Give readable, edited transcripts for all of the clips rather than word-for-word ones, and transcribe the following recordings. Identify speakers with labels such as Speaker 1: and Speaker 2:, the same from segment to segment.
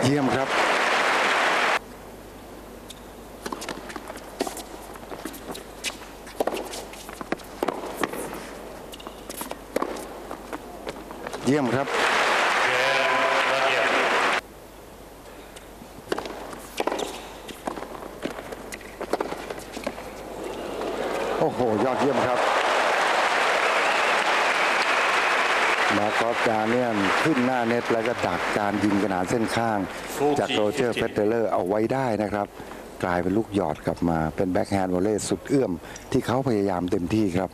Speaker 1: เยี่ยมครับเยี่ยมครับโอ้โหยอดเยี่ยมครับมาร์คอส ดาเนียลขึ้นหน้าเน็ตแล้วก็ดักการยิงขนานเส้นข้างจากโรเจอร์ เฟเดเลอร์เอาไว้ได้นะครับกลายเป็นลูกหยอดกลับมาเป็นแบ็คแฮนด์วอลเลย์สุดเอื้อมที่เขาพยายามเต็มที่ครับ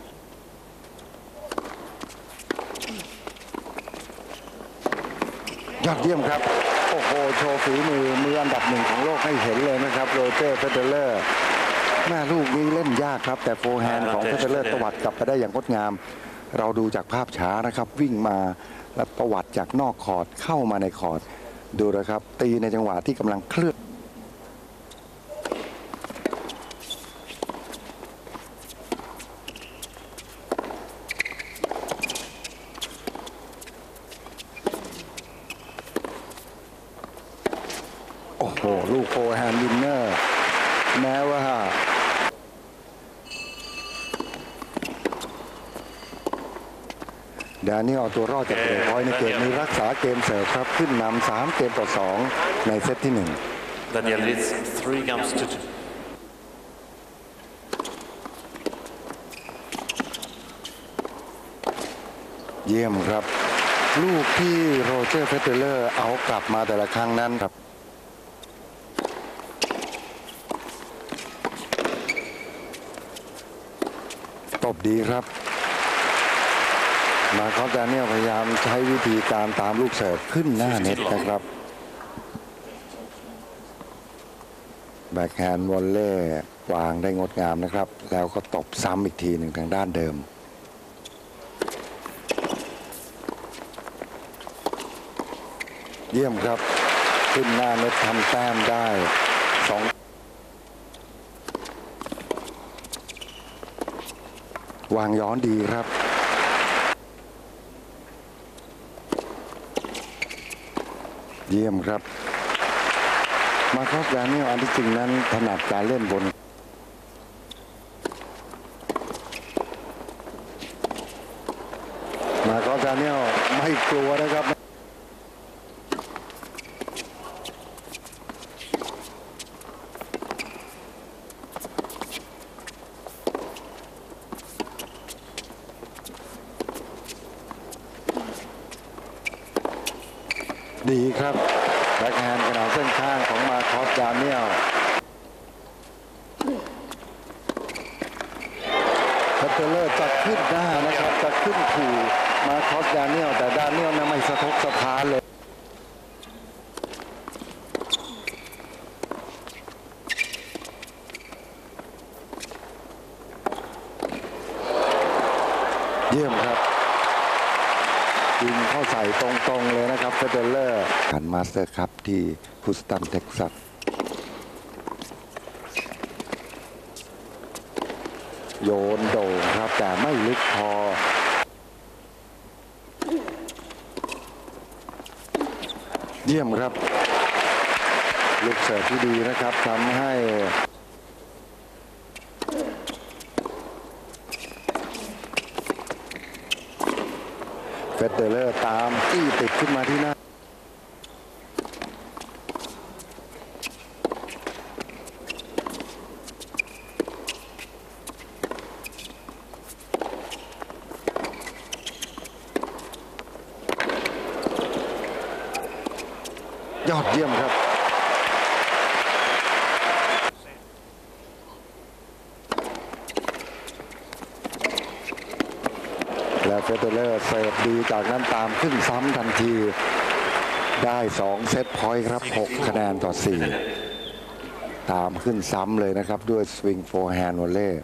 Speaker 1: ยอดเยี่ยมครับโอ้โหโชว์ฝีมืออันดับหนึ่งของโลกให้เห็นเลยนะครับโรเจอร์ เฟเดเลอร์หน้าลูกนี้เล่นยากครับแต่โฟร์แฮนด์ของเฟเดเลอร์ตวัดกลับไปได้อย่างงดงามเราดูจากภาพช้านะครับวิ่งมาและตวัดจากนอกคอร์ตเข้ามาในคอร์ตดูนะครับตีในจังหวะที่กำลังเคลื่อนโอ้โหลูกโฟร์แฮนด์วินเนอร์แม้ว่าดาเนียลเอาตัวรอดจากเบรกพอยต์ในเกมนี้รักษาเกมเสิร์ฟครับขึ้นนำ3 เกมต่อ 2ในเซตที่1
Speaker 2: Daniel leads 3 games to
Speaker 1: 2เยี่ยมครับลูกที่โรเจอร์ เฟเดเลอร์เอากลับมาแต่ละครั้งนั้นครับตบดีครับมาร์คอส ดาเนียลพยายามใช้วิธีการตามลูกเสิร์ฟขึ้นหน้าเน็ตนะครับแบ็คแฮนด์วอลเลย์วางได้งดงามนะครับแล้วก็ตบซ้ำอีกทีหนึ่งทางด้านเดิมเยี่ยมครับขึ้นหน้าเน็ตทำแต้มได้2วางย้อนดีครับเยี่ยมครับมาร์คอส ดาเนียลอันที่จริงนั้นถนัดการเล่นบนมาร์คอส ดาเนียลไม่กลัวนะครับดีครับแบ็คแฮนด์ขนาดเส้นข้างของมาร์คอส ดาเนียลเฟเดเลอร์จะขึ้นหน้านะครับจะขึ้นขู่มาร์คอส ดาเนียลแต่ดาเนียลไม่สะทกสะท้านเลยเยี่ยมครับยิงเข้าใส่ตรงๆเลยนะครับเฟเดเลอร์การมาสเตอร์คัพที่ฮูสตันเท็กซัสโยนโด่งครับแต่ไม่ลึกพอเยี่ยมครับลูกเสิร์ฟที่ดีนะครับทำให้เฟเดเลอร์ตามจี้ติดขึ้นมาที่หน้ายอดเยี่ยมครับและเฟเดเลอร์เสิร์ฟดีจากนั้นตามขึ้นซ้ำทันทีได้2 เซตพอยต์ครับ6 คะแนนต่อ 4ตามขึ้นซ้ำเลยนะครับด้วยสวิงโฟร์แฮนด์วอลเลย์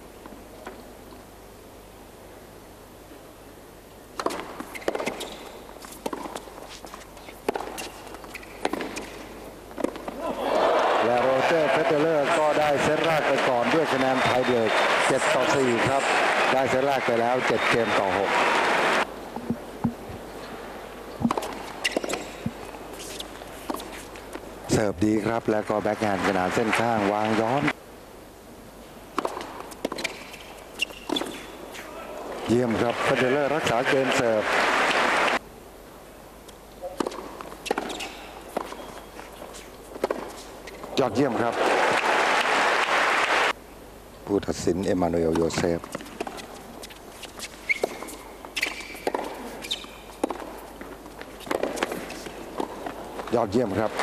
Speaker 1: และโรเจอร์ เฟเดเลอร์ก็ได้เซตแรกไปก่อนด้วยคะแนนไทยเบรก7 ต่อ 4ครับได้เซตแรกไปแล้ว7 เกมต่อ 6 เสิร์ฟดีครับแล้วก็แบ็คแฮนด์ขนาดเส้นข้างวางย้อนเยี่ยมครับเฟเดเลอร์รักษาเกมเสิร์ฟยอดเยี่ยมครับผู้ตัดสินเอมานูเอลโยเซฟยอดเยี่ยมครับ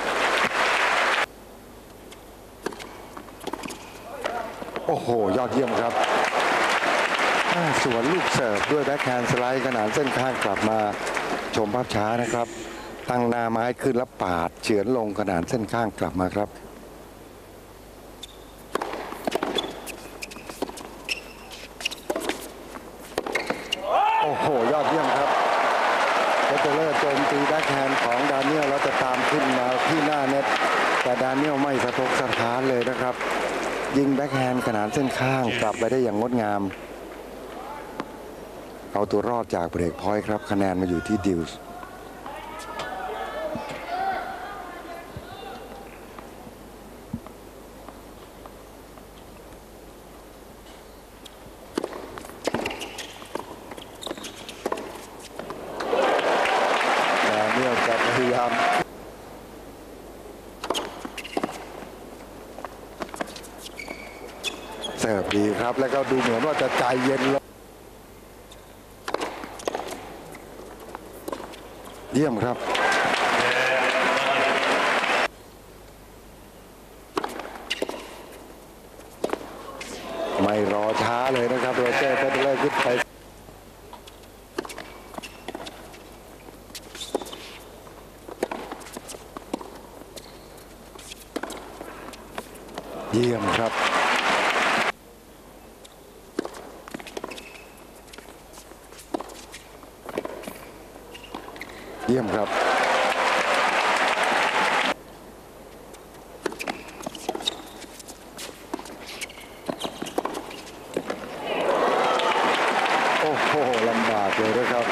Speaker 1: โอ้โหยอดเยี่ยมครับสวนลูกเสิร์ฟด้วยแบ็คแฮนด์สไลด์ขนาดเส้นข้างกลับมาชมภาพช้านะครับตั้งหน้าไม้ขึ้นแล้วปาดเฉือนลงขนาดเส้นข้างกลับมาครับโอ้โหยอดเยี่ยมครับเฟเดเลอร์โจมตีแบ็คแฮนด์ของดานิเอลแล้วจะตามขึ้นมาที่หน้าเน็ตแต่ดานิเอลไม่สะทกสะท้านเลยนะครับยิงแบ็คแฮนด์ขนาดเส้นข้างกลับไปได้อย่างงดงามเอาตัวรอดจากเบรกพอยต์ครับคะแนนมาอยู่ที่ดิวส์แต่เนี่ยจะพยายามเสิร์ฟดีครับแล้วก็ดูเหมือนว่าจะใจเย็นลงเยี่ยมครับไม่รอช้าเลยนะครับโรเจอร์เฟเดเลอร์ขึ้นไปเยี่ยมครับเยี่ยมครับโอ้โหลำบากเลยนะครับ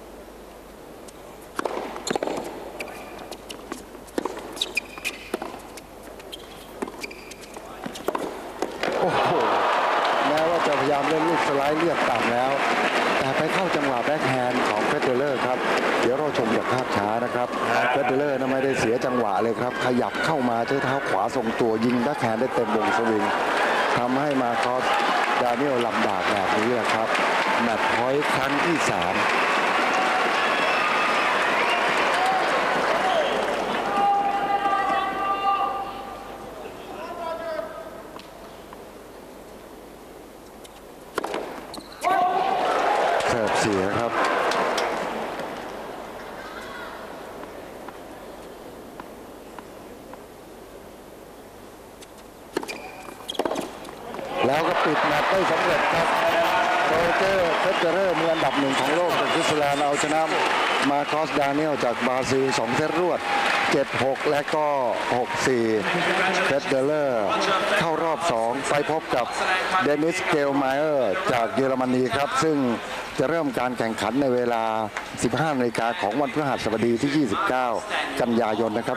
Speaker 1: โอ้โหแม้ว่าจะพยายามเล่นลูกสไลด์เรียบต่ำแล้วแต่ไปเข้าจังหวะแบ็คแฮนด์ของเฟเดเลอร์ครับเดี๋ยวเราชมจากภาพช้านะครับเฟเดเลอร์ไม่ได้เสียจังหวะเลยครับขยับเข้ามาใช้เท้าขวาทรงตัวยิงแบ็คแฮนด์ได้เต็มวงสวิงทำให้มาคอสดานิเอลลำบากแบบนี้ครับแมตช์พอยต์ครั้งที่ 3เสิร์ฟเสียครับแล้วก็ปิดแมตช์ได้สำเร็จครับโรเจอร์เฟเดเลอร์มืออันดับ 1ของโลกจากสวิตเซอร์แลนด์เอาชนะมาคอสดานิเอลจากบราซิล2 เซตรวด 7-6 และก็ 6-4 เฟเดเลอร์เข้ารอบ 2 ไปพบกับเดนิสเกลไมเออร์จากเยอรมนีครับซึ่งจะเริ่มการแข่งขันในเวลา 15 นาฬิกาของวันพฤหัสบดีที่ 29 กันยายนนะครับ